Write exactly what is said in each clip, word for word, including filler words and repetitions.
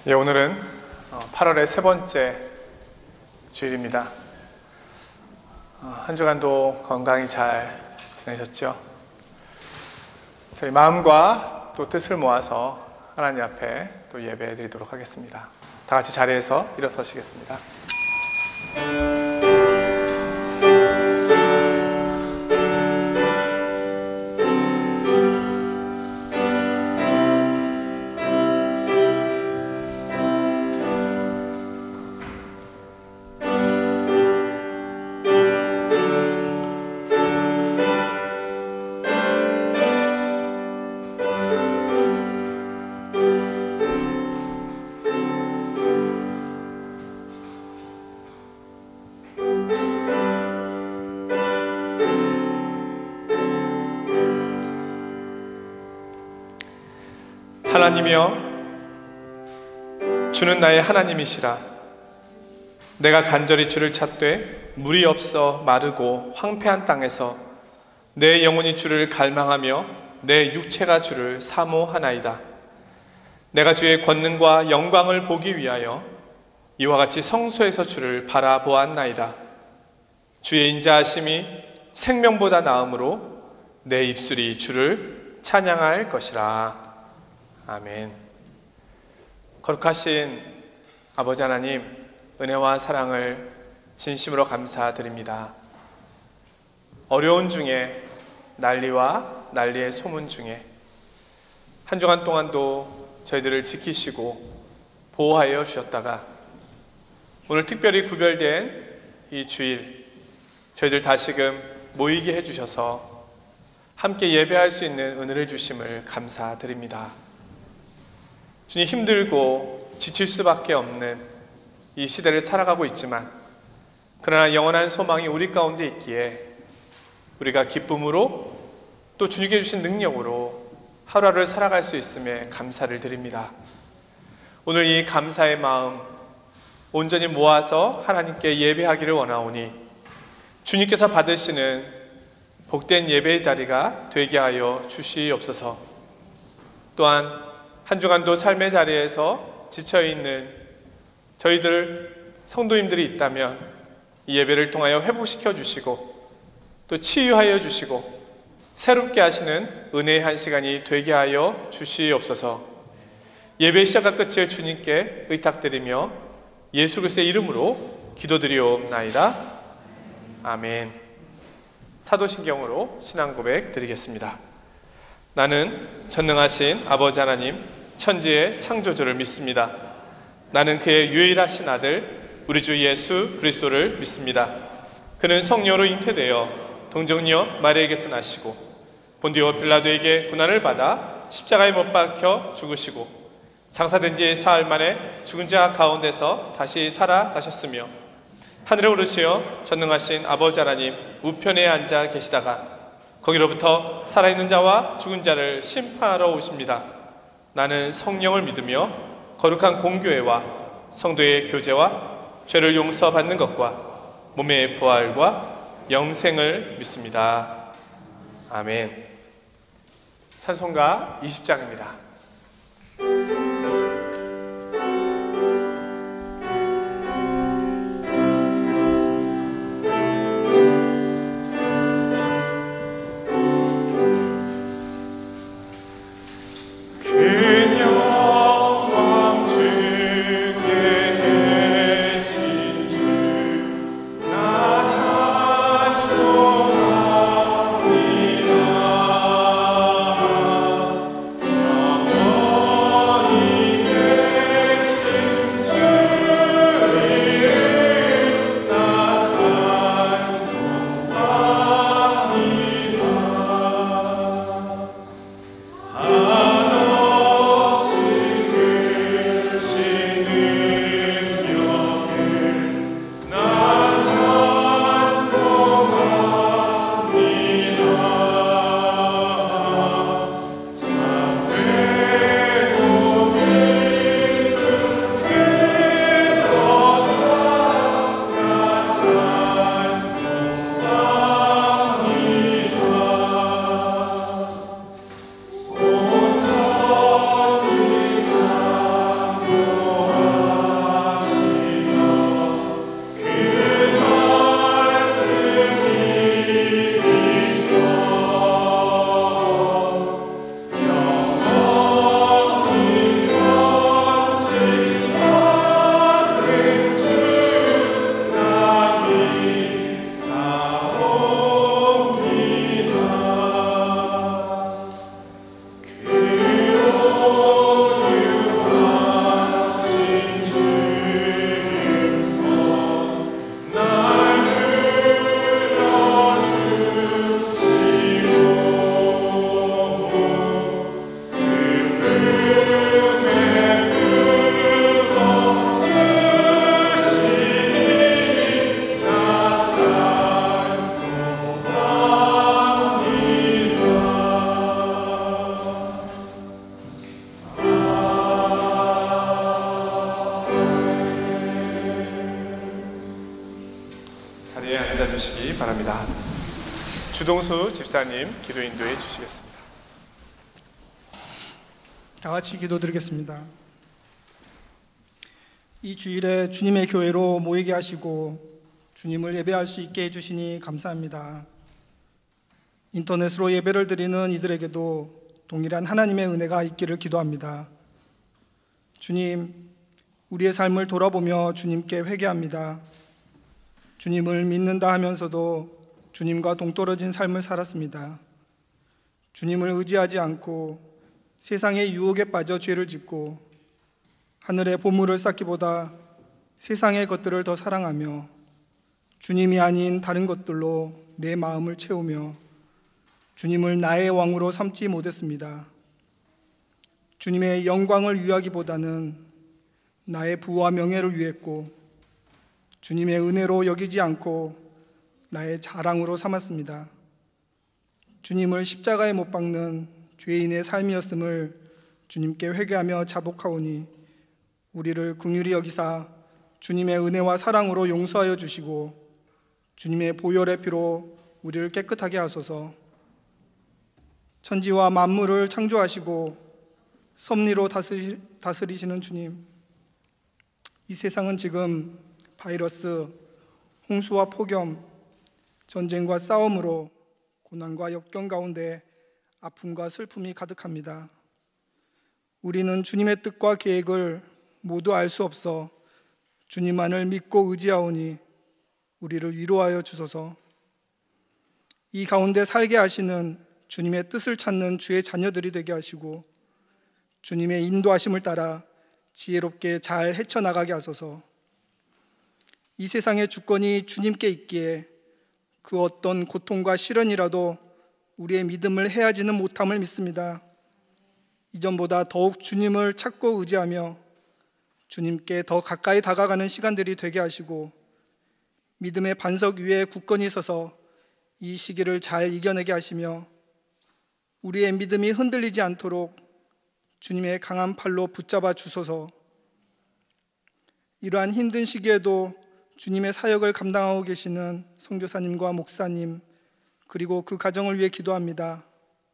예, 오늘은 팔월의 세 번째 주일입니다. 한 주간도 건강히 잘 지내셨죠? 저희 마음과 또 뜻을 모아서 하나님 앞에 또 예배 드리도록 하겠습니다. 다 같이 자리에서 일어서시겠습니다. 하나님이여, 주는 나의 하나님이시라. 내가 간절히 주를 찾되 물이 없어 마르고 황폐한 땅에서 내 영혼이 주를 갈망하며 내 육체가 주를 사모하나이다. 내가 주의 권능과 영광을 보기 위하여 이와 같이 성소에서 주를 바라보았나이다. 주의 인자하심이 생명보다 나음으로 내 입술이 주를 찬양할 것이라. 아멘. 거룩하신 아버지 하나님, 은혜와 사랑을 진심으로 감사드립니다. 어려운 중에, 난리와 난리의 소문 중에 한 주간 동안도 저희들을 지키시고 보호하여 주셨다가 오늘 특별히 구별된 이 주일 저희들 다시금 모이게 해주셔서 함께 예배할 수 있는 은혜를 주심을 감사드립니다. 주님, 힘들고 지칠 수밖에 없는 이 시대를 살아가고 있지만 그러나 영원한 소망이 우리 가운데 있기에 우리가 기쁨으로 또 주님께 주신 능력으로 하루하루를 살아갈 수 있음에 감사를 드립니다. 오늘 이 감사의 마음 온전히 모아서 하나님께 예배하기를 원하오니 주님께서 받으시는 복된 예배의 자리가 되게 하여 주시옵소서. 또한 한 주간도 삶의 자리에서 지쳐있는 저희들 성도님들이 있다면 이 예배를 통하여 회복시켜 주시고 또 치유하여 주시고 새롭게 하시는 은혜의 한 시간이 되게 하여 주시옵소서. 예배 시작과 끝을 주님께 의탁드리며 예수 그리스도의 이름으로 기도드리옵나이다. 아멘. 사도신경으로 신앙고백 드리겠습니다. 나는 전능하신 아버지 하나님 천지의 창조주를 믿습니다. 나는 그의 유일하신 아들 우리 주 예수 그리스도를 믿습니다. 그는 성령으로 잉태되어 동정녀 마리아에게서 나시고 본디오 빌라도에게 고난을 받아 십자가에 못 박혀 죽으시고 장사된 지 사흘 만에 죽은 자 가운데서 다시 살아나셨으며 하늘에 오르시어 전능하신 아버지 하나님 우편에 앉아 계시다가 거기로부터 살아있는 자와 죽은 자를 심판하러 오십니다. 나는 성령을 믿으며 거룩한 공교회와 성도의 교제와 죄를 용서받는 것과 몸의 부활과 영생을 믿습니다. 아멘. 찬송가 이십 장입니다. 영광 앉아주시기 바랍니다. 주동수 집사님 기도 인도해 주시겠습니다. 다 같이 기도드리겠습니다. 이 주일에 주님의 교회로 모이게 하시고 주님을 예배할 수 있게 해주시니 감사합니다. 인터넷으로 예배를 드리는 이들에게도 동일한 하나님의 은혜가 있기를 기도합니다. 주님, 우리의 삶을 돌아보며 주님께 회개합니다. 주님을 믿는다 하면서도 주님과 동떨어진 삶을 살았습니다. 주님을 의지하지 않고 세상의 유혹에 빠져 죄를 짓고 하늘의 보물을 쌓기보다 세상의 것들을 더 사랑하며 주님이 아닌 다른 것들로 내 마음을 채우며 주님을 나의 왕으로 삼지 못했습니다. 주님의 영광을 위하기보다는 나의 부와 명예를 위했고 주님의 은혜로 여기지 않고 나의 자랑으로 삼았습니다. 주님을 십자가에 못 박는 죄인의 삶이었음을 주님께 회개하며 자복하오니 우리를 긍휼히 여기사 주님의 은혜와 사랑으로 용서하여 주시고 주님의 보혈의 피로 우리를 깨끗하게 하소서. 천지와 만물을 창조하시고 섭리로 다스리, 다스리시는 주님, 이 세상은 지금 바이러스, 홍수와 폭염, 전쟁과 싸움으로 고난과 역경 가운데 아픔과 슬픔이 가득합니다. 우리는 주님의 뜻과 계획을 모두 알 수 없어 주님만을 믿고 의지하오니 우리를 위로하여 주소서. 이 가운데 살게 하시는 주님의 뜻을 찾는 주의 자녀들이 되게 하시고 주님의 인도하심을 따라 지혜롭게 잘 헤쳐나가게 하소서. 이 세상의 주권이 주님께 있기에 그 어떤 고통과 시련이라도 우리의 믿음을 해하지는 못함을 믿습니다. 이전보다 더욱 주님을 찾고 의지하며 주님께 더 가까이 다가가는 시간들이 되게 하시고 믿음의 반석 위에 굳건히 서서 이 시기를 잘 이겨내게 하시며 우리의 믿음이 흔들리지 않도록 주님의 강한 팔로 붙잡아 주소서. 이러한 힘든 시기에도 주님의 사역을 감당하고 계시는 선교사님과 목사님 그리고 그 가정을 위해 기도합니다.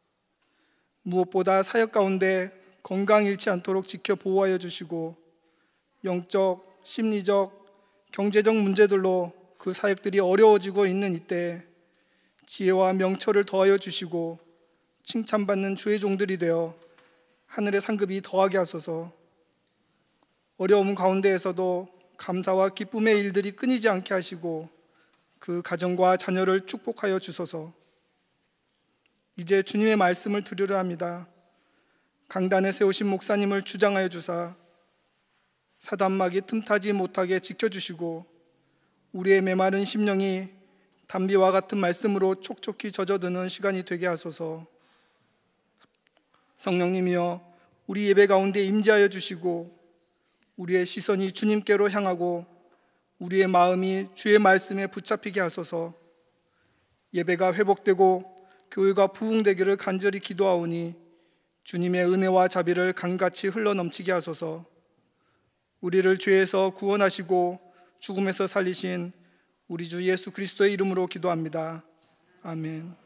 무엇보다 사역 가운데 건강 잃지 않도록 지켜 보호하여 주시고 영적, 심리적, 경제적 문제들로 그 사역들이 어려워지고 있는 이때 지혜와 명철을 더하여 주시고 칭찬받는 주의 종들이 되어 하늘의 상급이 더하게 하소서. 어려움 가운데에서도 감사와 기쁨의 일들이 끊이지 않게 하시고 그 가정과 자녀를 축복하여 주소서. 이제 주님의 말씀을 들으려 합니다. 강단에 세우신 목사님을 주장하여 주사 사단막이 틈타지 못하게 지켜주시고 우리의 메마른 심령이 단비와 같은 말씀으로 촉촉히 젖어드는 시간이 되게 하소서. 성령님이여 우리 예배 가운데 임재하여 주시고 우리의 시선이 주님께로 향하고 우리의 마음이 주의 말씀에 붙잡히게 하소서. 예배가 회복되고 교회가 부흥되기를 간절히 기도하오니 주님의 은혜와 자비를 강같이 흘러넘치게 하소서. 우리를 죄에서 구원하시고 죽음에서 살리신 우리 주 예수 그리스도의 이름으로 기도합니다. 아멘.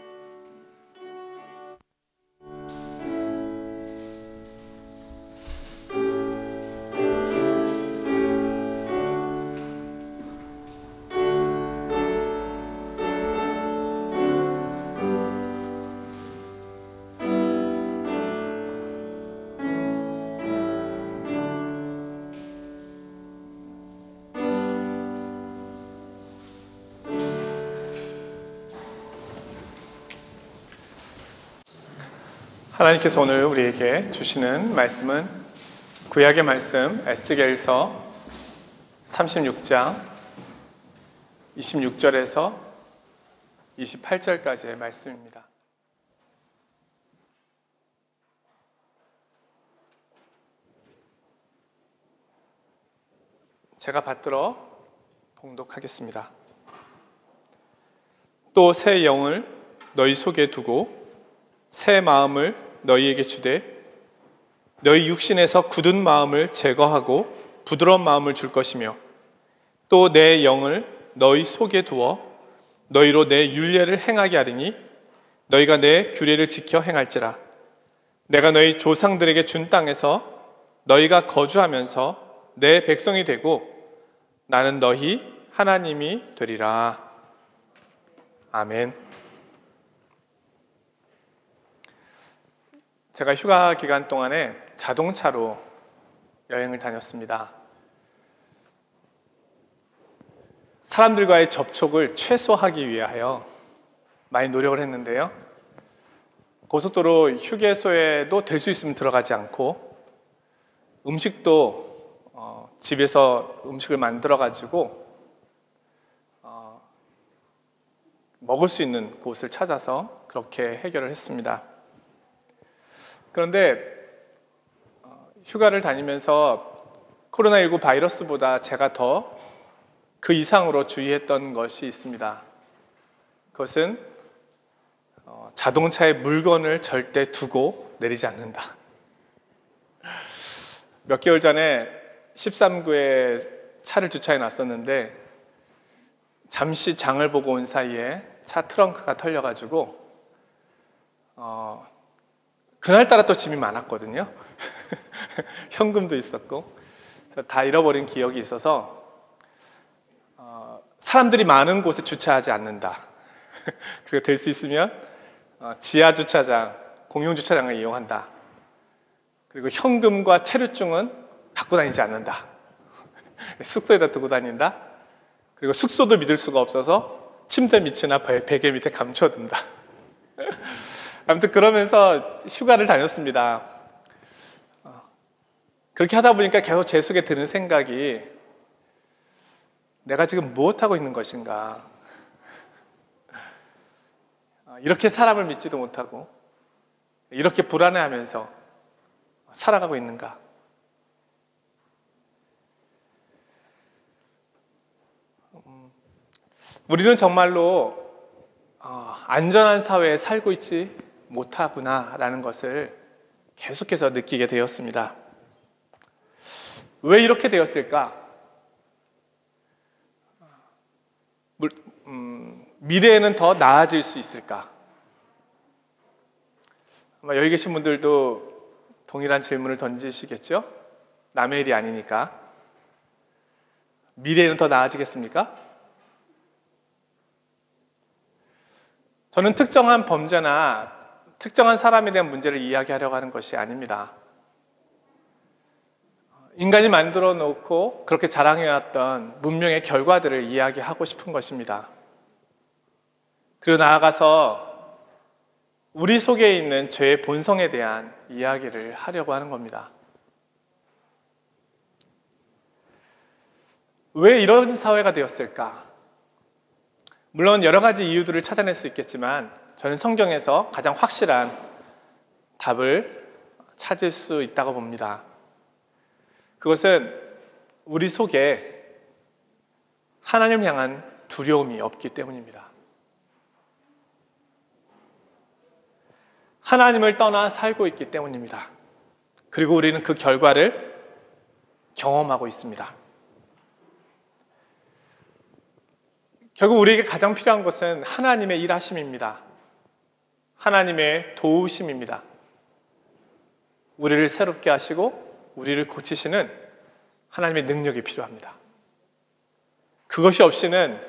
하나님께서 오늘 우리에게 주시는 말씀은 구약의 말씀 에스겔서 삼십육 장 이십육 절에서 이십팔 절까지의 말씀입니다. 제가 받들어 봉독하겠습니다. 또 새 영을 너희 속에 두고 새 마음을 너희에게 주되 너희 육신에서 굳은 마음을 제거하고 부드러운 마음을 줄 것이며 또 내 영을 너희 속에 두어 너희로 내 율례를 행하게 하리니 너희가 내 규례를 지켜 행할지라. 내가 너희 조상들에게 준 땅에서 너희가 거주하면서 내 백성이 되고 나는 너희 하나님이 되리라. 아멘. 제가 휴가 기간 동안에 자동차로 여행을 다녔습니다. 사람들과의 접촉을 최소화하기 위하여 많이 노력을 했는데요. 고속도로 휴게소에도 될 수 있으면 들어가지 않고 음식도 어, 집에서 음식을 만들어 가지고 어, 먹을 수 있는 곳을 찾아서 그렇게 해결을 했습니다. 그런데 어, 휴가를 다니면서 코로나십구 바이러스보다 제가 더 그 이상으로 주의했던 것이 있습니다. 그것은 어, 자동차에 물건을 절대 두고 내리지 않는다. 몇 개월 전에 십삼 구에 차를 주차해 놨었는데 잠시 장을 보고 온 사이에 차 트렁크가 털려가지고 어, 그날따라 또 짐이 많았거든요. 현금도 있었고 다 잃어버린 기억이 있어서 어, 사람들이 많은 곳에 주차하지 않는다. 그리고 될 수 있으면 어, 지하 주차장, 공용 주차장을 이용한다. 그리고 현금과 체류증은 갖고 다니지 않는다. 숙소에다 두고 다닌다. 그리고 숙소도 믿을 수가 없어서 침대 밑이나 베개 밑에 감춰둔다. 아무튼 그러면서 휴가를 다녔습니다. 그렇게 하다 보니까 계속 제 속에 드는 생각이 내가 지금 무엇하고 있는 것인가? 이렇게 사람을 믿지도 못하고 이렇게 불안해하면서 살아가고 있는가? 우리는 정말로 안전한 사회에 살고 있지 못하구나라는 것을 계속해서 느끼게 되었습니다. 왜 이렇게 되었을까? 음, 미래에는 더 나아질 수 있을까? 아마 여기 계신 분들도 동일한 질문을 던지시겠죠? 남의 일이 아니니까. 미래에는 더 나아지겠습니까? 저는 특정한 범죄나 특정한 사람에 대한 문제를 이야기하려고 하는 것이 아닙니다. 인간이 만들어 놓고 그렇게 자랑해왔던 문명의 결과들을 이야기하고 싶은 것입니다. 그리고 나아가서 우리 속에 있는 죄의 본성에 대한 이야기를 하려고 하는 겁니다. 왜 이런 사회가 되었을까? 물론 여러 가지 이유들을 찾아낼 수 있겠지만 저는 성경에서 가장 확실한 답을 찾을 수 있다고 봅니다. 그것은 우리 속에 하나님을 향한 두려움이 없기 때문입니다. 하나님을 떠나 살고 있기 때문입니다. 그리고 우리는 그 결과를 경험하고 있습니다. 결국 우리에게 가장 필요한 것은 하나님의 일하심입니다. 하나님의 도우심입니다. 우리를 새롭게 하시고 우리를 고치시는 하나님의 능력이 필요합니다. 그것이 없이는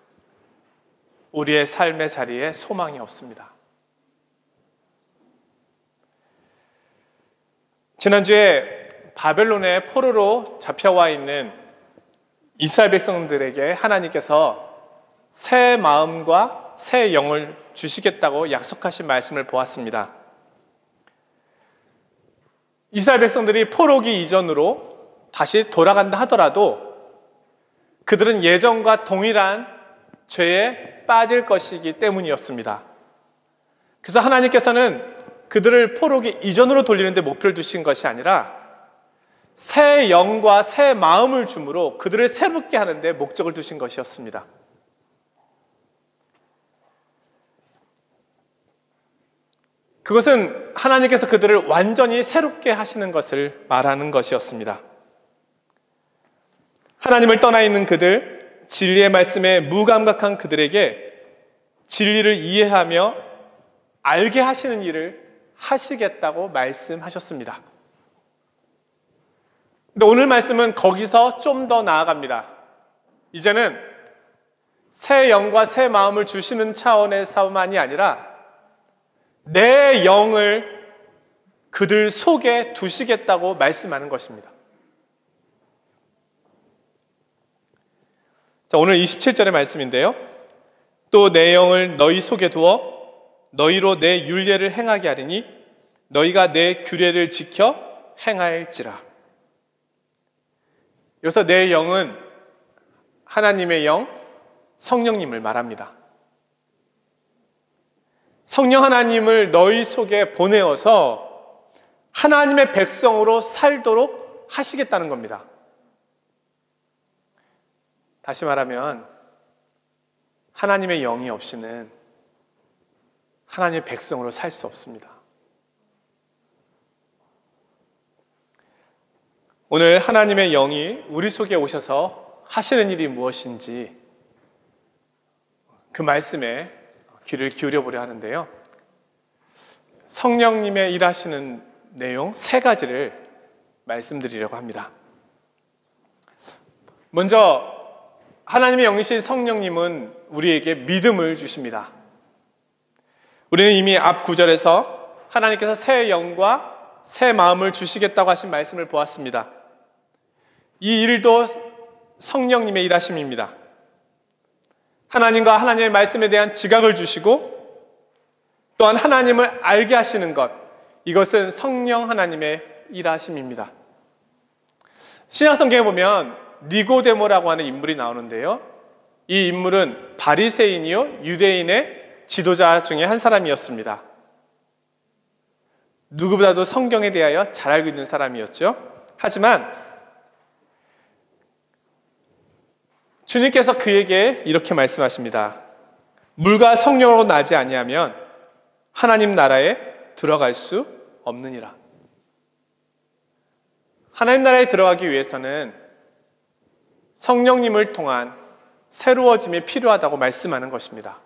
우리의 삶의 자리에 소망이 없습니다. 지난주에 바벨론의 포로로 잡혀와 있는 이스라엘 백성들에게 하나님께서 새 마음과 새 영을 주시겠다고 약속하신 말씀을 보았습니다. 이스라엘 백성들이 포로기 이전으로 다시 돌아간다 하더라도 그들은 예전과 동일한 죄에 빠질 것이기 때문이었습니다. 그래서 하나님께서는 그들을 포로기 이전으로 돌리는 데 목표를 두신 것이 아니라 새 영과 새 마음을 주므로 그들을 새롭게 하는 데 목적을 두신 것이었습니다. 그것은 하나님께서 그들을 완전히 새롭게 하시는 것을 말하는 것이었습니다. 하나님을 떠나 있는 그들, 진리의 말씀에 무감각한 그들에게 진리를 이해하며 알게 하시는 일을 하시겠다고 말씀하셨습니다. 근데 오늘 말씀은 거기서 좀 더 나아갑니다. 이제는 새 영과 새 마음을 주시는 차원에서만이 아니라 내 영을 그들 속에 두시겠다고 말씀하는 것입니다. 자, 오늘 이십칠 절의 말씀인데요. 또 내 영을 너희 속에 두어 너희로 내 율례를 행하게 하리니 너희가 내 규례를 지켜 행할지라. 여기서 내 영은 하나님의 영, 성령님을 말합니다. 성령 하나님을 너희 속에 보내어서 하나님의 백성으로 살도록 하시겠다는 겁니다. 다시 말하면 하나님의 영이 없이는 하나님의 백성으로 살 수 없습니다. 오늘 하나님의 영이 우리 속에 오셔서 하시는 일이 무엇인지 그 말씀에 귀를 기울여 보려 하는데요. 성령님의 일하시는 내용 세 가지를 말씀드리려고 합니다. 먼저 하나님의 영이신 성령님은 우리에게 믿음을 주십니다. 우리는 이미 앞 구절에서 하나님께서 새 영과 새 마음을 주시겠다고 하신 말씀을 보았습니다. 이 일도 성령님의 일하심입니다. 하나님과 하나님의 말씀에 대한 지각을 주시고 또한 하나님을 알게 하시는 것, 이것은 성령 하나님의 일하심입니다. 신약성경에 보면 니고데모라고 하는 인물이 나오는데요. 이 인물은 바리새인이요 유대인의 지도자 중에 한 사람이었습니다. 누구보다도 성경에 대하여 잘 알고 있는 사람이었죠. 하지만 주님께서 그에게 이렇게 말씀하십니다. 물과 성령으로 나지 아니하면 하나님 나라에 들어갈 수 없느니라. 하나님 나라에 들어가기 위해서는 성령님을 통한 새로워짐이 필요하다고 말씀하는 것입니다.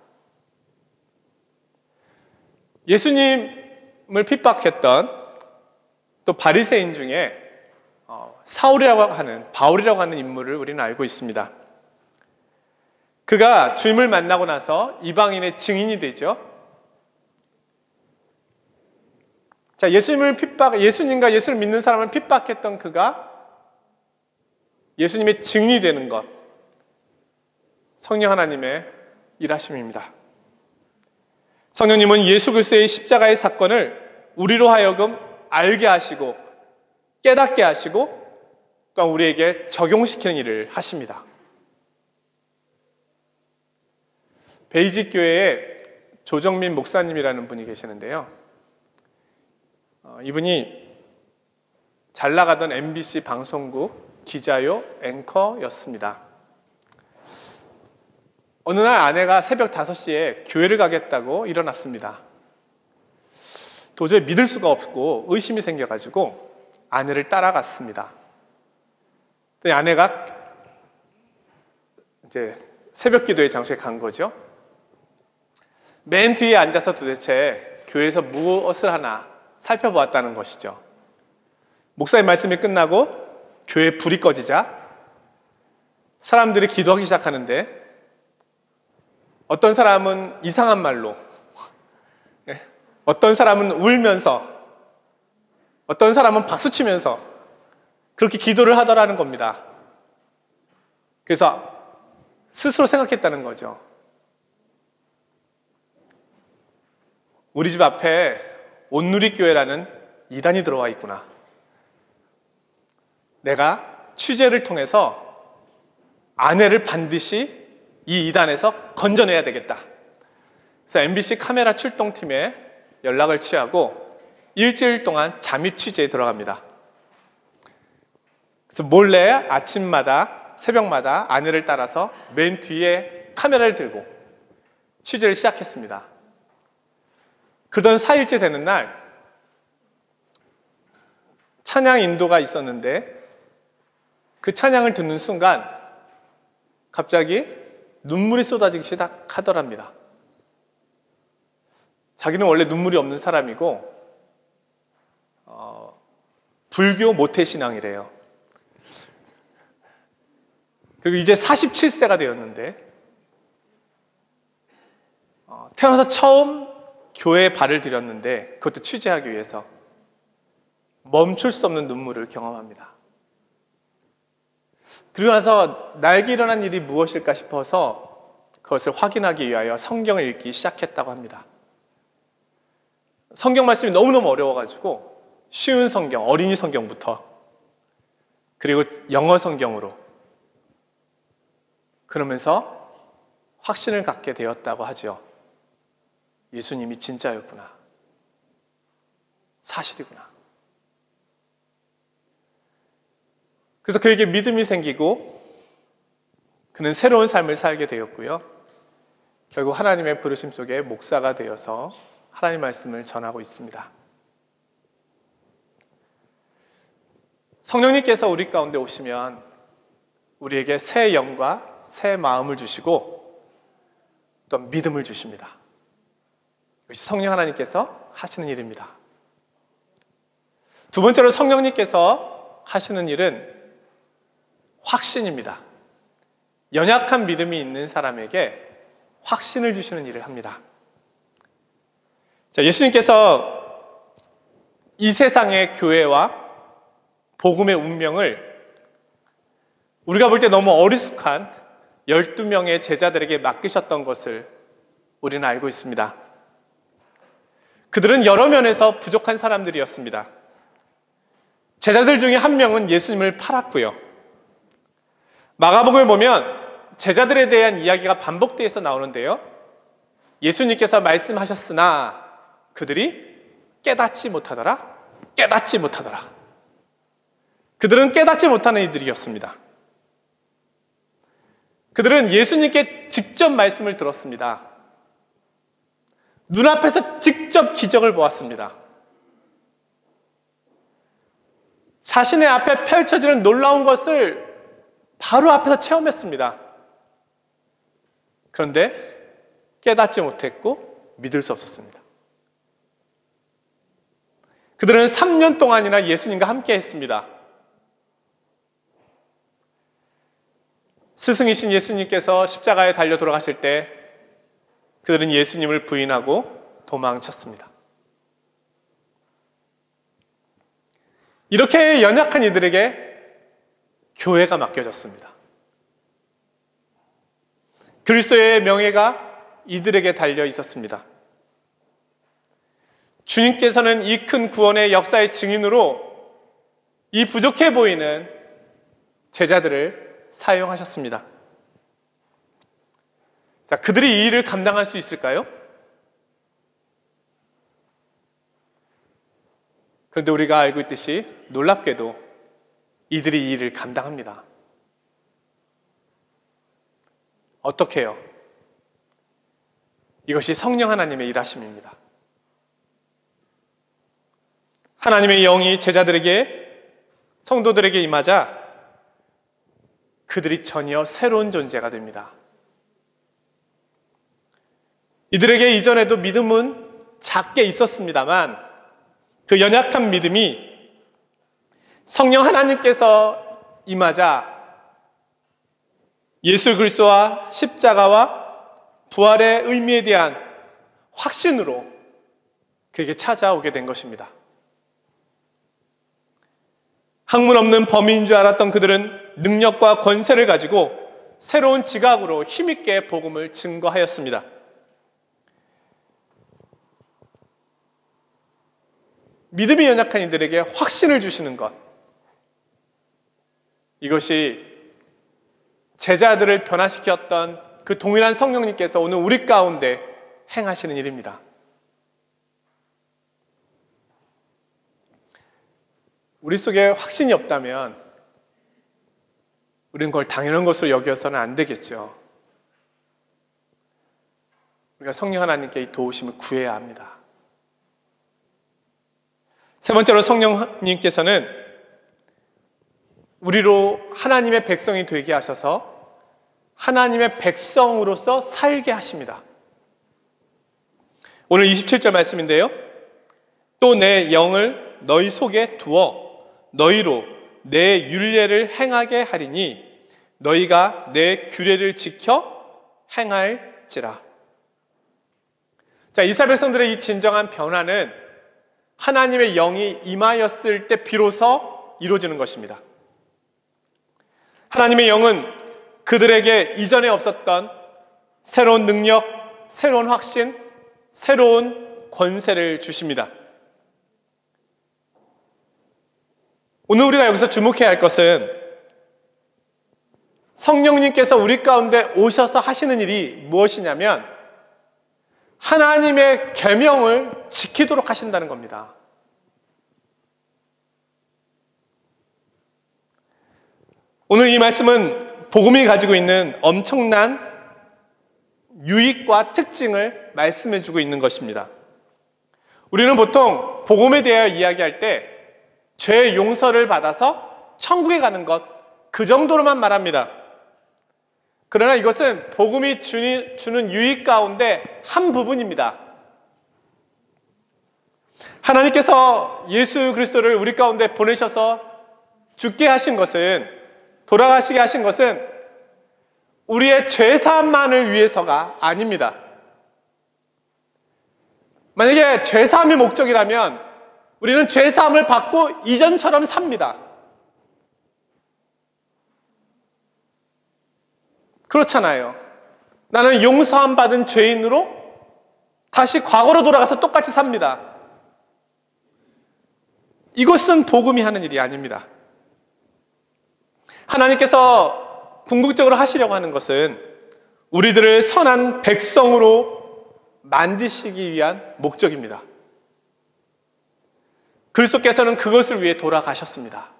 예수님을 핍박했던 또 바리새인 중에 사울이라고 하는 바울이라고 하는 인물을 우리는 알고 있습니다. 그가 주님을 만나고 나서 이방인의 증인이 되죠. 자, 예수님을 핍박, 예수님과 예수를 믿는 사람을 핍박했던 그가 예수님의 증인이 되는 것, 성령 하나님의 일하심입니다. 성령님은 예수 그리스도의 십자가의 사건을 우리로 하여금 알게 하시고 깨닫게 하시고 또 우리에게 적용시키는 일을 하십니다. 베이직 교회에 조정민 목사님이라는 분이 계시는데요. 어, 이분이 잘 나가던 엠비씨 방송국 기자요 앵커였습니다. 어느 날 아내가 새벽 다섯 시에 교회를 가겠다고 일어났습니다. 도저히 믿을 수가 없고 의심이 생겨가지고 아내를 따라갔습니다. 아내가 이제 새벽 기도의 장소에 간 거죠. 맨 뒤에 앉아서 도대체 교회에서 무엇을 하나 살펴보았다는 것이죠. 목사님 말씀이 끝나고 교회 불이 꺼지자 사람들이 기도하기 시작하는데 어떤 사람은 이상한 말로, 어떤 사람은 울면서, 어떤 사람은 박수치면서 그렇게 기도를 하더라는 겁니다. 그래서 스스로 생각했다는 거죠. 우리 집 앞에 온누리교회라는 이단이 들어와 있구나. 내가 취재를 통해서 아내를 반드시 이 이단에서 건져내야 되겠다. 그래서 엠비씨 카메라 출동팀에 연락을 취하고 일주일 동안 잠입 취재에 들어갑니다. 그래서 몰래 아침마다 새벽마다 아내를 따라서 맨 뒤에 카메라를 들고 취재를 시작했습니다. 그러던 사 일째 되는 날 찬양 인도가 있었는데 그 찬양을 듣는 순간 갑자기 눈물이 쏟아지기 시작하더랍니다. 자기는 원래 눈물이 없는 사람이고 어, 불교 모태신앙이래요. 그리고 이제 사십칠 세가 되었는데 어, 태어나서 처음 교회에 발을 들였는데, 그것도 취재하기 위해서 멈출 수 없는 눈물을 경험합니다. 그리고 나서 나에게 일어난 일이 무엇일까 싶어서 그것을 확인하기 위하여 성경을 읽기 시작했다고 합니다. 성경 말씀이 너무너무 어려워가지고 쉬운 성경, 어린이 성경부터, 그리고 영어 성경으로, 그러면서 확신을 갖게 되었다고 하죠. 예수님이 진짜였구나, 사실이구나. 그래서 그에게 믿음이 생기고 그는 새로운 삶을 살게 되었고요. 결국 하나님의 부르심 속에 목사가 되어서 하나님 말씀을 전하고 있습니다. 성령님께서 우리 가운데 오시면 우리에게 새 영과 새 마음을 주시고 또 믿음을 주십니다. 이것이 성령 하나님께서 하시는 일입니다. 두 번째로 성령님께서 하시는 일은 확신입니다. 연약한 믿음이 있는 사람에게 확신을 주시는 일을 합니다. 자, 예수님께서 이 세상의 교회와 복음의 운명을 우리가 볼 때 너무 어리숙한 열두 명의 제자들에게 맡기셨던 것을 우리는 알고 있습니다. 그들은 여러 면에서 부족한 사람들이었습니다. 제자들 중에 한 명은 예수님을 팔았고요. 마가복음을 보면 제자들에 대한 이야기가 반복돼서 나오는데요, 예수님께서 말씀하셨으나 그들이 깨닫지 못하더라, 깨닫지 못하더라. 그들은 깨닫지 못하는 이들이었습니다. 그들은 예수님께 직접 말씀을 들었습니다. 눈앞에서 직접 기적을 보았습니다. 자신의 앞에 펼쳐지는 놀라운 것을 바로 앞에서 체험했습니다. 그런데 깨닫지 못했고 믿을 수 없었습니다. 그들은 삼 년 동안이나 예수님과 함께 했습니다. 스승이신 예수님께서 십자가에 달려 돌아가실 때 그들은 예수님을 부인하고 도망쳤습니다. 이렇게 연약한 이들에게 교회가 맡겨졌습니다. 그리스도의 명예가 이들에게 달려 있었습니다. 주님께서는 이 큰 구원의 역사의 증인으로 이 부족해 보이는 제자들을 사용하셨습니다. 자, 그들이 이 일을 감당할 수 있을까요? 그런데 우리가 알고 있듯이 놀랍게도 이들이 이 일을 감당합니다. 어떻게 해요? 이것이 성령 하나님의 일하심입니다. 하나님의 영이 제자들에게, 성도들에게 임하자 그들이 전혀 새로운 존재가 됩니다. 이들에게 이전에도 믿음은 작게 있었습니다만 그 연약한 믿음이 성령 하나님께서 임하자 예수 그리스도와 십자가와 부활의 의미에 대한 확신으로 그에게 찾아오게 된 것입니다. 학문 없는 범인인 줄 알았던 그들은 능력과 권세를 가지고 새로운 지각으로 힘있게 복음을 증거하였습니다. 믿음이 연약한 이들에게 확신을 주시는 것, 이것이 제자들을 변화시켰던 그 동일한 성령님께서 오늘 우리 가운데 행하시는 일입니다. 우리 속에 확신이 없다면 우리는 그걸 당연한 것으로 여겨서는 안 되겠죠. 우리가 성령 하나님께 이 도우심을 구해야 합니다. 세 번째로 성령님께서는 우리로 하나님의 백성이 되게 하셔서 하나님의 백성으로서 살게 하십니다. 오늘 이십칠 절 말씀인데요. 또 내 영을 너희 속에 두어 너희로 내 율례를 행하게 하리니 너희가 내 규례를 지켜 행할지라. 자, 이스라엘 백성들의 이 진정한 변화는 하나님의 영이 임하였을 때 비로소 이루어지는 것입니다. 하나님의 영은 그들에게 이전에 없었던 새로운 능력, 새로운 확신, 새로운 권세를 주십니다. 오늘 우리가 여기서 주목해야 할 것은 성령님께서 우리 가운데 오셔서 하시는 일이 무엇이냐면 하나님의 계명을 지키도록 하신다는 겁니다. 오늘 이 말씀은 복음이 가지고 있는 엄청난 유익과 특징을 말씀해주고 있는 것입니다. 우리는 보통 복음에 대하여 이야기할 때 죄 용서를 받아서 천국에 가는 것, 그 정도로만 말합니다. 그러나 이것은 복음이 주는 유익 가운데 한 부분입니다. 하나님께서 예수 그리스도를 우리 가운데 보내셔서 죽게 하신 것은, 돌아가시게 하신 것은 우리의 죄사함만을 위해서가 아닙니다. 만약에 죄사함이 목적이라면 우리는 죄사함을 받고 이전처럼 삽니다. 그렇잖아요. 나는 용서함 받은 죄인으로 다시 과거로 돌아가서 똑같이 삽니다. 이것은 복음이 하는 일이 아닙니다. 하나님께서 궁극적으로 하시려고 하는 것은 우리들을 선한 백성으로 만드시기 위한 목적입니다. 그리스도께서는 그것을 위해 돌아가셨습니다.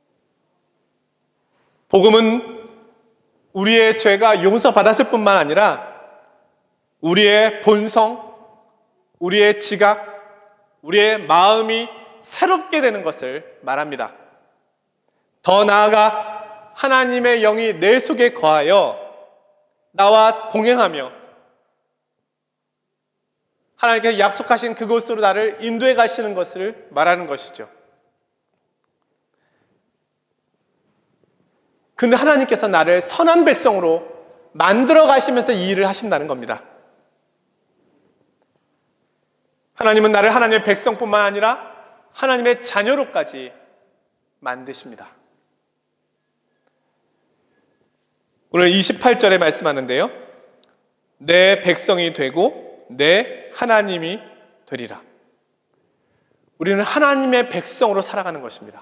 복음은 우리의 죄가 용서받았을 뿐만 아니라 우리의 본성, 우리의 지각, 우리의 마음이 새롭게 되는 것을 말합니다. 더 나아가 하나님의 영이 내 속에 거하여 나와 동행하며 하나님께서 약속하신 그곳으로 나를 인도해 가시는 것을 말하는 것이죠. 근데 하나님께서 나를 선한 백성으로 만들어 가시면서 이 일을 하신다는 겁니다. 하나님은 나를 하나님의 백성뿐만 아니라 하나님의 자녀로까지 만드십니다. 오늘 이십팔 절에 말씀하는데요. 내 백성이 되고 내 하나님이 되리라. 우리는 하나님의 백성으로 살아가는 것입니다.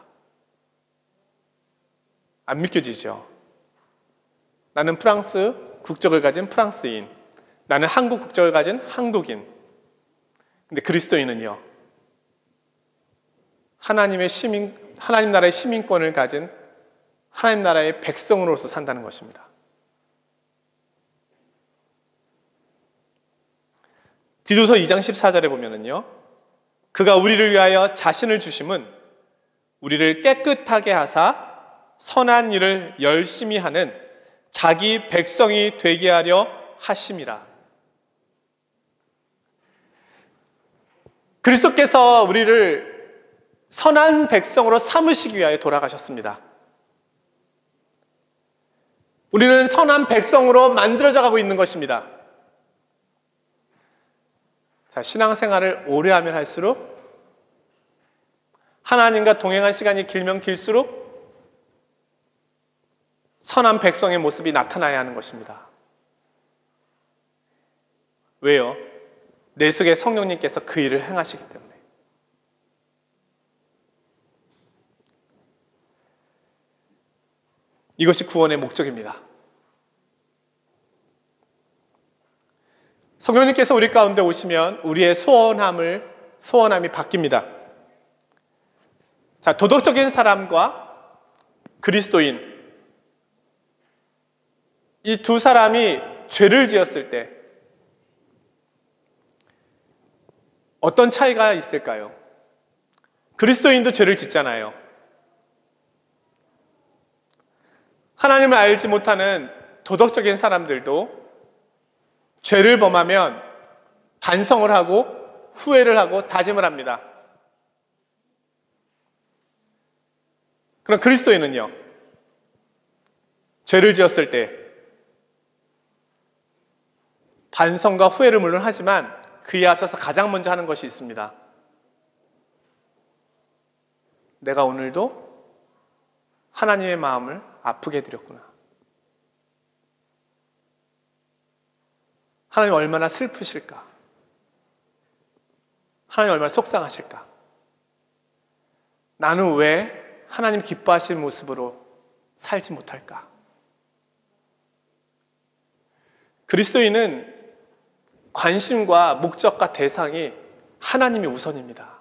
안 믿겨지죠? 나는 프랑스 국적을 가진 프랑스인, 나는 한국 국적을 가진 한국인. 근데 그리스도인은요, 하나님의 시민, 하나님 나라의 시민권을 가진 하나님 나라의 백성으로서 산다는 것입니다. 디도서 이 장 십사 절에 보면은요, 그가 우리를 위하여 자신을 주심은 우리를 깨끗하게 하사 선한 일을 열심히 하는 자기 백성이 되게 하려 하심이라. 그리스도께서 우리를 선한 백성으로 삼으시기 위하여 돌아가셨습니다. 우리는 선한 백성으로 만들어져 가고 있는 것입니다. 자, 신앙생활을 오래 하면 할수록, 하나님과 동행한 시간이 길면 길수록 선한 백성의 모습이 나타나야 하는 것입니다. 왜요? 내 속에 성령님께서 그 일을 행하시기 때문에. 이것이 구원의 목적입니다. 성령님께서 우리 가운데 오시면 우리의 소원함을, 소원함이 바뀝니다. 자, 도덕적인 사람과 그리스도인, 이 두 사람이 죄를 지었을 때 어떤 차이가 있을까요? 그리스도인도 죄를 짓잖아요. 하나님을 알지 못하는 도덕적인 사람들도 죄를 범하면 반성을 하고 후회를 하고 다짐을 합니다. 그럼 그리스도인은요, 죄를 지었을 때 반성과 후회를 물론 하지만 그에 앞서서 가장 먼저 하는 것이 있습니다. 내가 오늘도 하나님의 마음을 아프게 해드렸구나. 하나님 얼마나 슬프실까? 하나님 얼마나 속상하실까? 나는 왜 하나님 기뻐하시는 모습으로 살지 못할까? 그리스도인은 관심과 목적과 대상이 하나님이 우선입니다.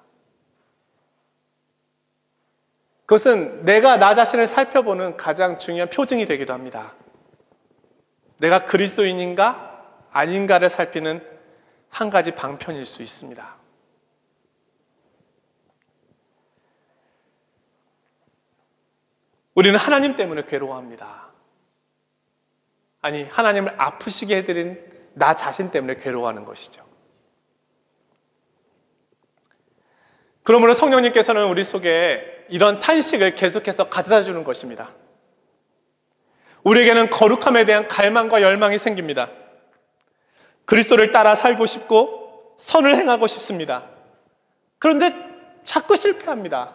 그것은 내가 나 자신을 살펴보는 가장 중요한 표징이 되기도 합니다. 내가 그리스도인인가 아닌가를 살피는 한 가지 방편일 수 있습니다. 우리는 하나님 때문에 괴로워합니다. 아니, 하나님을 아프시게 해드린 나 자신 때문에 괴로워하는 것이죠. 그러므로 성령님께서는 우리 속에 이런 탄식을 계속해서 가져다 주는 것입니다. 우리에게는 거룩함에 대한 갈망과 열망이 생깁니다. 그리스도를 따라 살고 싶고 선을 행하고 싶습니다. 그런데 자꾸 실패합니다.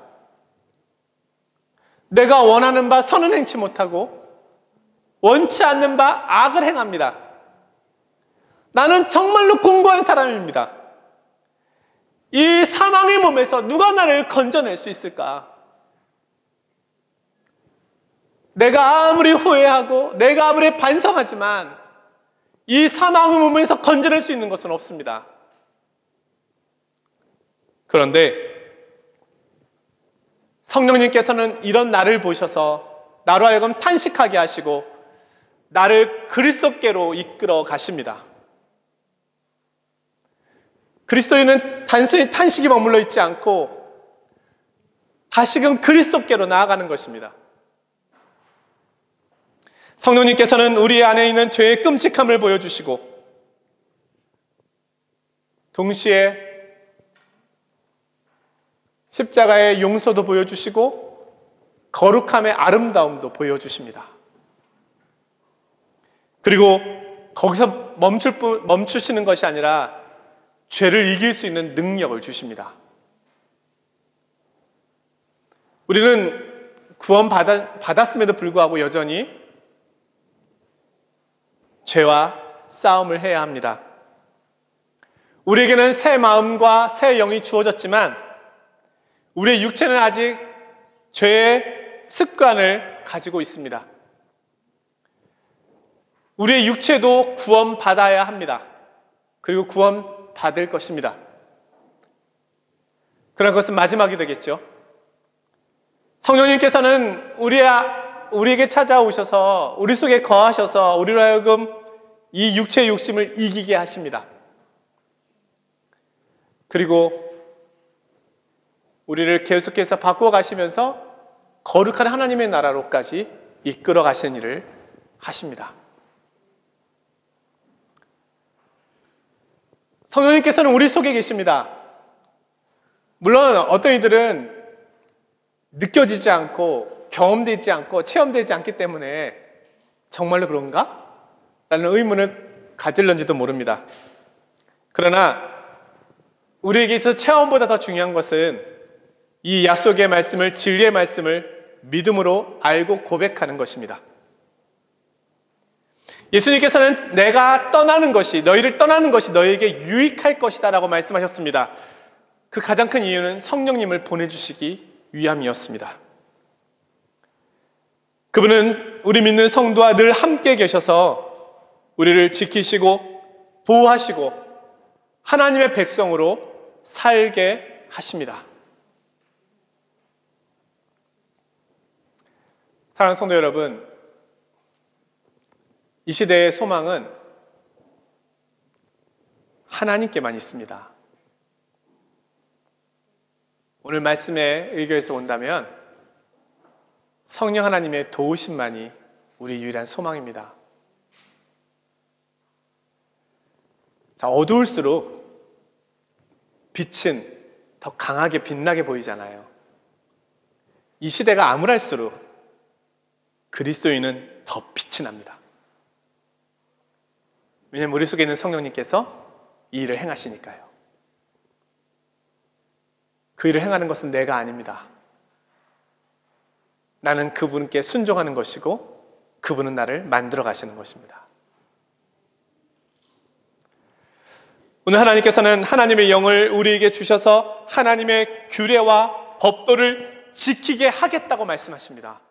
내가 원하는 바 선은 행치 못하고 원치 않는 바 악을 행합니다. 나는 정말로 공고한 사람입니다. 이 사망의 몸에서 누가 나를 건져낼 수 있을까? 내가 아무리 후회하고 내가 아무리 반성하지만 이 사망의 몸에서 건져낼 수 있는 것은 없습니다. 그런데 성령님께서는 이런 나를 보셔서 나로 하여금 탄식하게 하시고 나를 그리스도께로 이끌어 가십니다. 그리스도인은 단순히 탄식이 머물러 있지 않고 다시금 그리스도께로 나아가는 것입니다. 성령님께서는 우리 안에 있는 죄의 끔찍함을 보여주시고 동시에 십자가의 용서도 보여주시고 거룩함의 아름다움도 보여주십니다. 그리고 거기서 멈출 뿐, 멈추시는 것이 아니라 죄를 이길 수 있는 능력을 주십니다. 우리는 구원 받아, 받았음에도 불구하고 여전히 죄와 싸움을 해야 합니다. 우리에게는 새 마음과 새 영이 주어졌지만 우리의 육체는 아직 죄의 습관을 가지고 있습니다. 우리의 육체도 구원받아야 합니다. 그리고 구원받을 것입니다. 그러나 그것은 마지막이 되겠죠. 성령님께서는 우리, 우리에게 찾아오셔서 우리 속에 거하셔서 우리로 하여금 이 육체의 욕심을 이기게 하십니다. 그리고 우리를 계속해서 바꾸어 가시면서 거룩한 하나님의 나라로까지 이끌어 가시는 일을 하십니다. 성령님께서는 우리 속에 계십니다. 물론 어떤 이들은 느껴지지 않고 경험되지 않고 체험되지 않기 때문에 정말로 그런가? 라는 의문을 가질런지도 모릅니다. 그러나 우리에게 있어서 체험보다 더 중요한 것은 이 약속의 말씀을, 진리의 말씀을 믿음으로 알고 고백하는 것입니다. 예수님께서는 내가 떠나는 것이, 너희를 떠나는 것이 너희에게 유익할 것이다 라고 말씀하셨습니다. 그 가장 큰 이유는 성령님을 보내주시기 위함이었습니다. 그분은 우리 믿는 성도와 늘 함께 계셔서 우리를 지키시고 보호하시고 하나님의 백성으로 살게 하십니다. 사랑하는 성도 여러분, 이 시대의 소망은 하나님께만 있습니다. 오늘 말씀에 의거해서 온다면 성령 하나님의 도우심만이 우리 유일한 소망입니다. 자, 어두울수록 빛은 더 강하게 빛나게 보이잖아요. 이 시대가 암울할수록 그리스도인은 더 빛이 납니다. 왜냐하면 우리 속에 있는 성령님께서 이 일을 행하시니까요. 그 일을 행하는 것은 내가 아닙니다. 나는 그분께 순종하는 것이고 그분은 나를 만들어 가시는 것입니다. 오늘 하나님께서는 하나님의 영을 우리에게 주셔서 하나님의 규례와 법도를 지키게 하겠다고 말씀하십니다.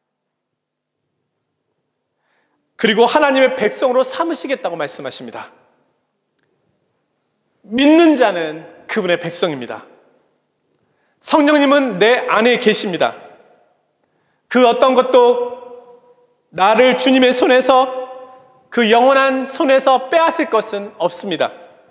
그리고 하나님의 백성으로 삼으시겠다고 말씀하십니다. 믿는 자는 그분의 백성입니다. 성령님은 내 안에 계십니다. 그 어떤 것도 나를 주님의 손에서, 그 영원한 손에서 빼앗을 것은 없습니다.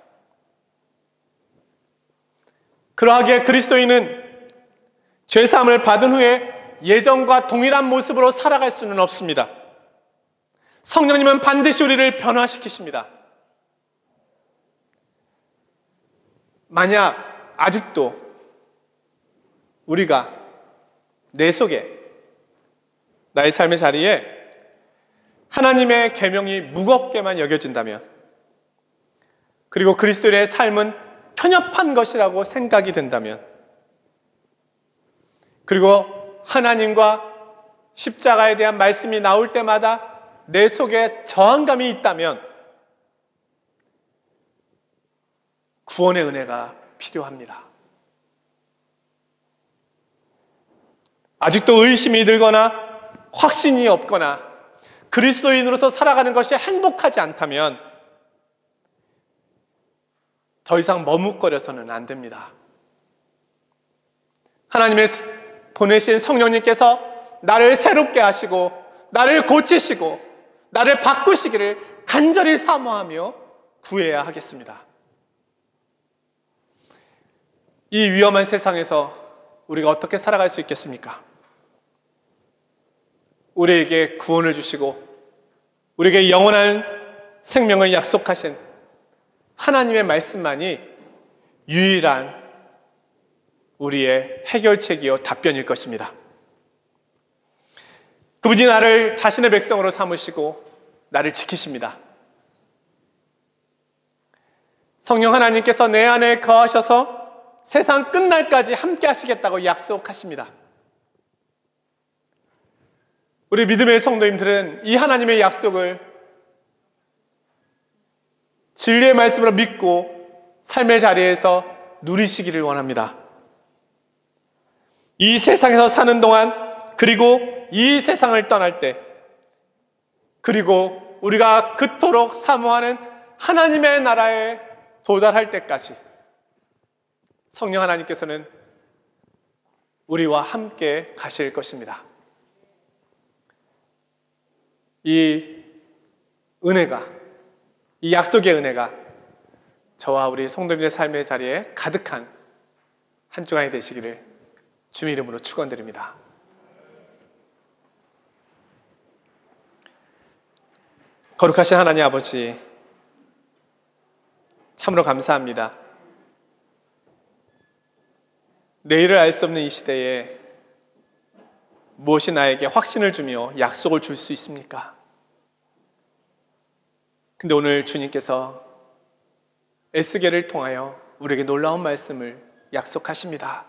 그러하기에 그리스도인은 죄사함을 받은 후에 예전과 동일한 모습으로 살아갈 수는 없습니다. 성령님은 반드시 우리를 변화시키십니다. 만약 아직도 우리가 내 속에, 나의 삶의 자리에 하나님의 계명이 무겁게만 여겨진다면, 그리고 그리스도의 삶은 편협한 것이라고 생각이 된다면, 그리고 하나님과 십자가에 대한 말씀이 나올 때마다 내 속에 저항감이 있다면 구원의 은혜가 필요합니다. 아직도 의심이 들거나 확신이 없거나 그리스도인으로서 살아가는 것이 행복하지 않다면 더 이상 머뭇거려서는 안 됩니다. 하나님의 보내신 성령님께서 나를 새롭게 하시고 나를 고치시고 나를 바꾸시기를 간절히 사모하며 구해야 하겠습니다. 이 위험한 세상에서 우리가 어떻게 살아갈 수 있겠습니까? 우리에게 구원을 주시고 우리에게 영원한 생명을 약속하신 하나님의 말씀만이 유일한 우리의 해결책이요 답변일 것입니다. 그분이 나를 자신의 백성으로 삼으시고 나를 지키십니다. 성령 하나님께서 내 안에 거하셔서 세상 끝날까지 함께 하시겠다고 약속하십니다. 우리 믿음의 성도님들은 이 하나님의 약속을 진리의 말씀으로 믿고 삶의 자리에서 누리시기를 원합니다. 이 세상에서 사는 동안, 그리고 이 세상을 떠날 때, 그리고 우리가 그토록 사모하는 하나님의 나라에 도달할 때까지 성령 하나님께서는 우리와 함께 가실 것입니다. 이 은혜가, 이 약속의 은혜가 저와 우리 성도님의 삶의 자리에 가득한 한 주간이 되시기를 주의 이름으로 축원드립니다. 거룩하신 하나님 아버지, 참으로 감사합니다. 내일을 알 수 없는 이 시대에 무엇이 나에게 확신을 주며 약속을 줄 수 있습니까? 근데 오늘 주님께서 에스겔을 통하여 우리에게 놀라운 말씀을 약속하십니다.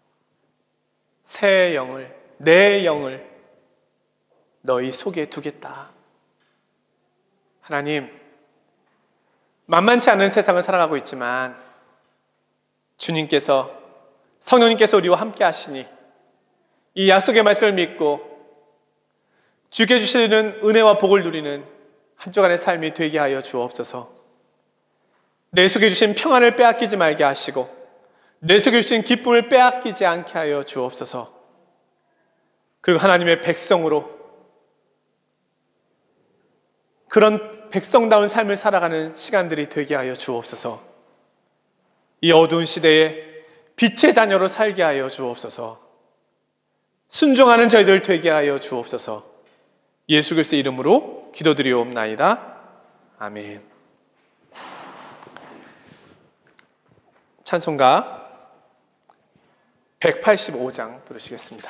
새 영을, 내 영을 너희 속에 두겠다. 하나님, 만만치 않은 세상을 살아가고 있지만 주님께서, 성령님께서 우리와 함께 하시니 이 약속의 말씀을 믿고 주께 주시는 은혜와 복을 누리는 한 주간의 삶이 되게 하여 주옵소서. 내 속에 주신 평안을 빼앗기지 말게 하시고 내 속에 주신 기쁨을 빼앗기지 않게 하여 주옵소서. 그리고 하나님의 백성으로 그런 백성다운 삶을 살아가는 시간들이 되게 하여 주옵소서. 이 어두운 시대에 빛의 자녀로 살게 하여 주옵소서. 순종하는 저희들 되게 하여 주옵소서. 예수 그리스도의 이름으로 기도드리옵나이다. 아멘. 찬송가 백팔십오 장 부르시겠습니다.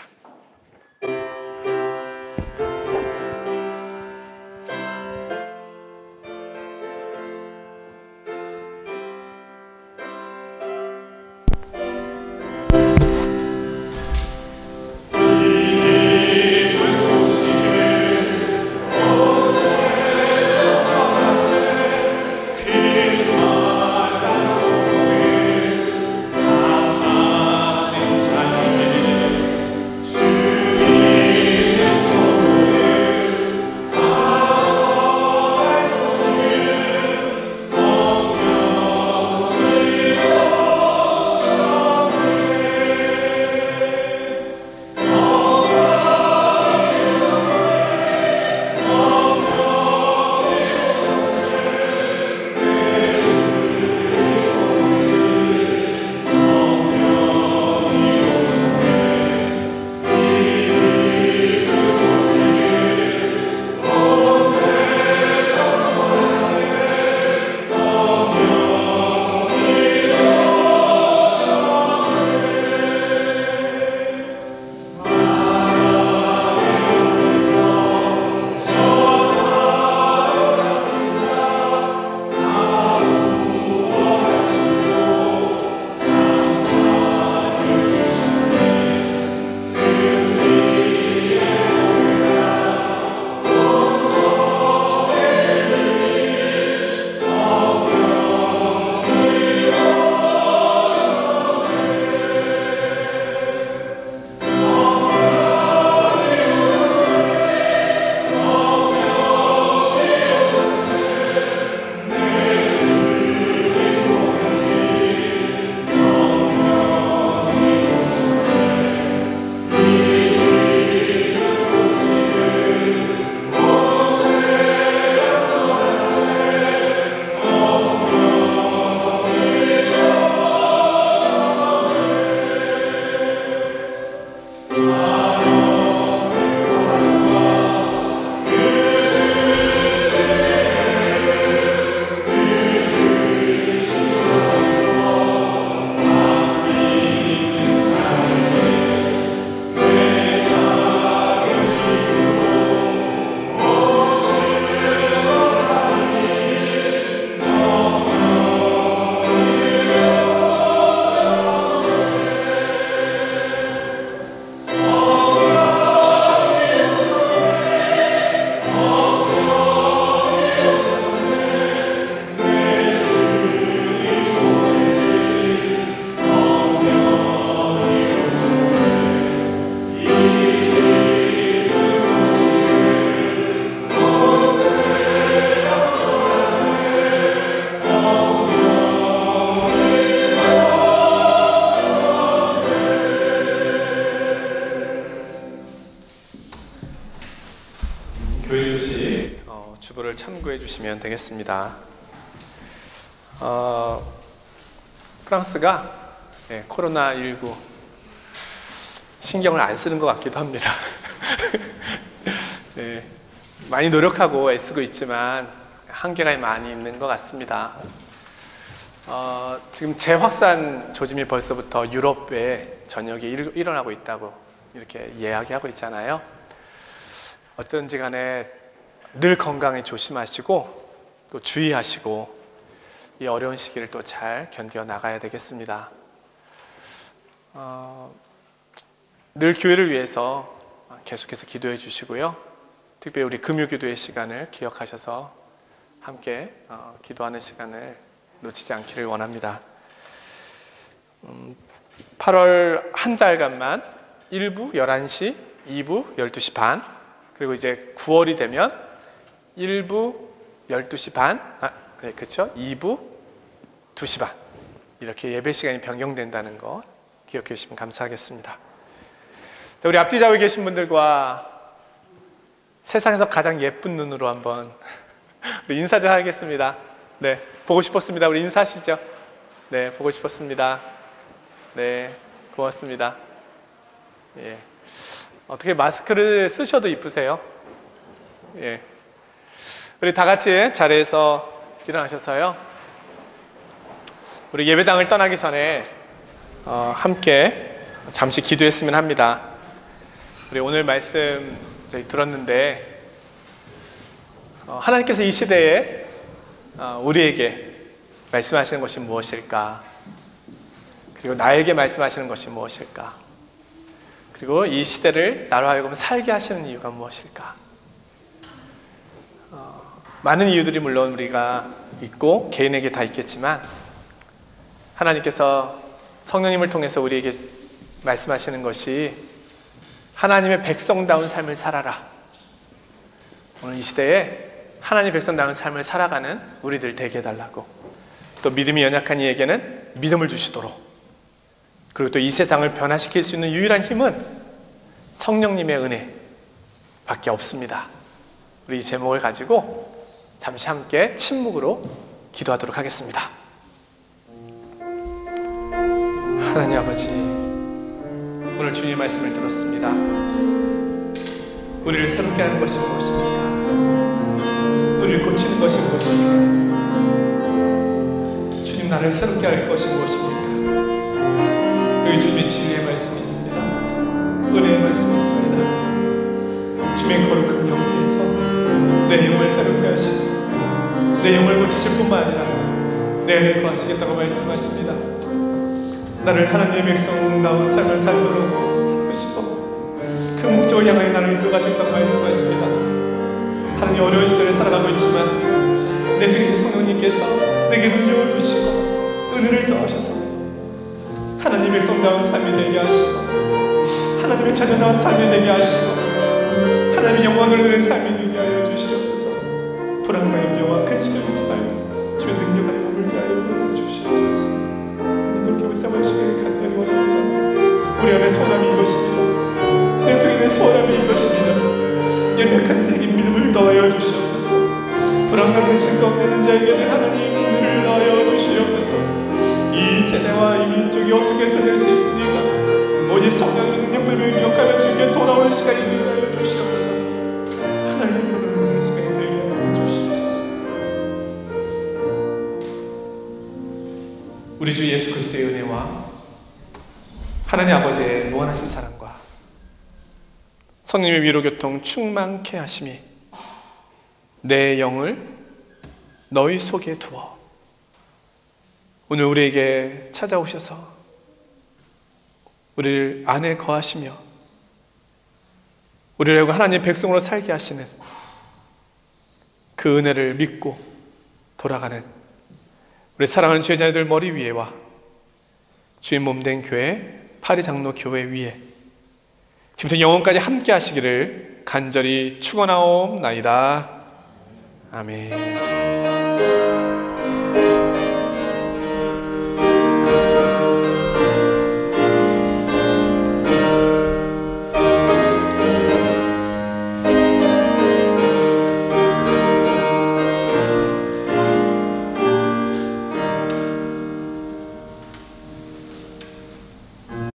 교회 소식 어, 주보를 참고해 주시면 되겠습니다. 어, 프랑스가 네, 코로나 십구 신경을 안 쓰는 것 같기도 합니다. 네, 많이 노력하고 애쓰고 있지만 한계가 많이 있는 것 같습니다. 어, 지금 재확산 조짐이 벌써부터 유럽의 전역에 일, 일어나고 있다고 이렇게 이야기하고 있잖아요. 어떤지 간에 늘 건강에 조심하시고 또 주의하시고 이 어려운 시기를 또 잘 견뎌 나가야 되겠습니다. 어, 늘 교회를 위해서 계속해서 기도해 주시고요. 특별히 우리 금요기도의 시간을 기억하셔서 함께 어, 기도하는 시간을 놓치지 않기를 원합니다. 음, 팔월 한 달간만 일 부 열한 시, 이 부 열두 시 반, 그리고 이제 구월이 되면 일 부 열두 시 반, 아, 네, 그렇죠? 이 부 두 시 반 이렇게 예배 시간이 변경된다는 거 기억해 주시면 감사하겠습니다. 우리 앞뒤 좌우에 계신 분들과 세상에서 가장 예쁜 눈으로 한번 우리 인사 좀 하겠습니다. 네, 보고 싶었습니다. 우리 인사하시죠. 네, 보고 싶었습니다. 네, 고맙습니다. 예. 어떻게 마스크를 쓰셔도 이쁘세요? 예. 우리 다 같이 자리에서 일어나셔서요. 우리 예배당을 떠나기 전에 어, 함께 잠시 기도했으면 합니다. 우리 오늘 말씀 저희 들었는데 어, 하나님께서 이 시대에 어, 우리에게 말씀하시는 것이 무엇일까? 그리고 나에게 말씀하시는 것이 무엇일까? 그리고 이 시대를 나로 하여금 살게 하시는 이유가 무엇일까? 어, 많은 이유들이 물론 우리가 있고 개인에게 다 있겠지만 하나님께서 성령님을 통해서 우리에게 말씀하시는 것이 하나님의 백성다운 삶을 살아라. 오늘 이 시대에 하나님의 백성다운 삶을 살아가는 우리들 되게 해달라고, 또 믿음이 연약한 이에게는 믿음을 주시도록, 그리고 또 이 세상을 변화시킬 수 있는 유일한 힘은 성령님의 은혜 밖에 없습니다. 우리 이 제목을 가지고 잠시 함께 침묵으로 기도하도록 하겠습니다. 하나님 아버지, 오늘 주님의 말씀을 들었습니다. 우리를 새롭게 하는 것이 무엇입니까? 우리를 고치는 것이 무엇입니까? 주님, 나를 새롭게 할 것이 무엇입니까? 여기 주님의 진리의 말씀이 있습니다. 은혜의 말씀이 있습니다. 주님의 거룩한 영께서 내 영을 새롭게 하시고 내 영을 고치실 뿐만 아니라 내 안에 거하시겠다고 말씀하십니다. 나를 하나님의 백성다운 삶을 살도록 살고 싶어 그 목적을 향하여 나를 이끌어가시겠다고 말씀하십니다. 하나님, 어려운 시대를 살아가고 있지만 내 속에서 성령님께서 내게 능력을 주시고 은혜를 더하셔서 하나님의 백성다운 삶이 되게 하시고 하나님의 자녀다운 삶이 되게 하시고 하나님의 영광을 누리는 삶이 되게 하여 주시옵소서. 불안과 염려와 근심을 잊지 말고 주의 능력 안에 머물게 하여 주시옵소서. 하나님, 그렇게 붙잡으시기를 간절히 원합니다. 우리 안에 소원함이 이것입니다. 내 속에 있는 소원함이 이것입니다. 연약한 자에게 믿음을 더하여 주시옵소서. 불안과 근심 가운데 있는 자에게는 하나님 은혜를 더하여 주시옵소서. 이 세대와 이 민족이 어떻게 살릴 수 있습니까? 오직 성령의 능력을 기억하며 주께 돌아오는 시간이 되게 하여 주시옵소서. 하나님께 돌아오는 시간이 되게 하여 주시옵소서. 우리 주 예수 그리스도의 은혜와 하나님 아버지의 무한하신 사랑과 성령의 위로교통 충만케 하심이 내 영을 너희 속에 두어 오늘 우리에게 찾아오셔서 우리를 안에 거하시며 우리를 하나님의 백성으로 살게 하시는 그 은혜를 믿고 돌아가는 우리 사랑하는 주의 자녀들 머리 위에와 주의 몸된 교회 파리 장로 교회 위에 지금부터 영원까지 함께 하시기를 간절히 축원하옵나이다. 아멘.